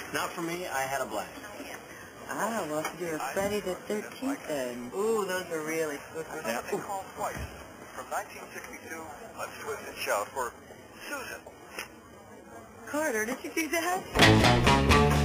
Not for me, I had a blast. Ah, well, you're Friday the 13th then. Ooh, those are really super. Yeah. They called twice. From 1962, let's twist and shout for Susan. Carter, did you see that?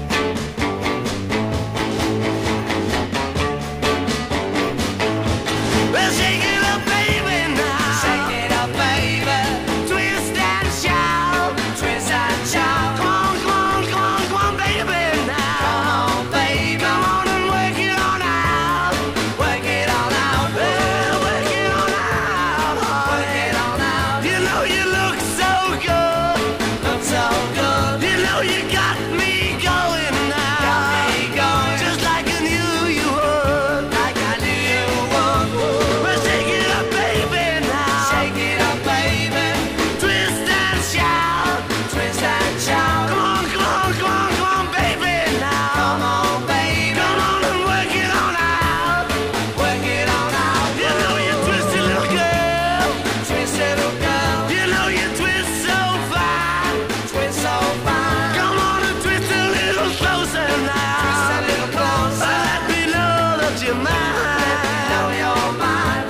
Well, shake it up, baby, now. Shake it up, baby. Twist and shout. Twist and shout. Come on, come on, come on, come on, baby, now. Come on, baby. Come on and work it on out. Work it on out. Well, work it on out. Work it on out. You know you look so good. Look so good. You know you got me going now. Got me going. Just like I knew you would. Like I knew you would. Well, shake it up, baby, now. Shake it up, baby. Twist and shout. Twist and shout. Come on, come on, come on, come on, baby, now. Come on, baby. Come on and work it on out. Work it on out. You know you twisted little girl. Twisted little girl. You know you twist so fine. Twist so fine. Come on and twist a little closer now. Twist a little closer. Let me know that you're mine. Let me know you're mine.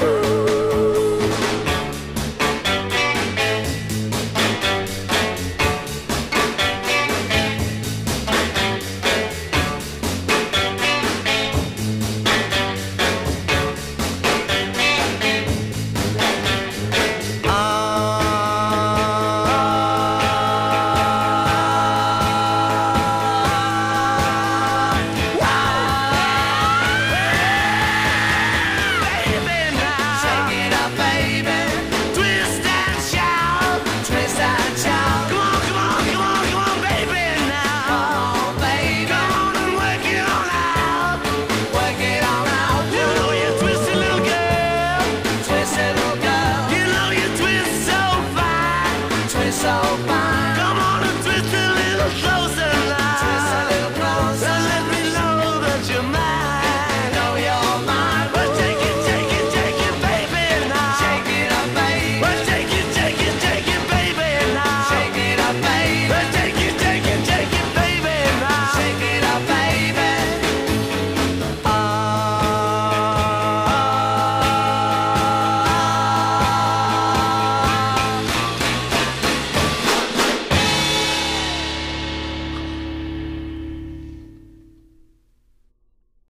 Baby, now. Shake it up, baby. Twist and shout. Twist and shout. Come on, come on, come on, come on, baby, now. Come on, baby. Come on and work it on out. Work it on out. You know you twisted little girl. Twisted little girl. You know you twist so fine. Twist so fine. Come on and twist a little closer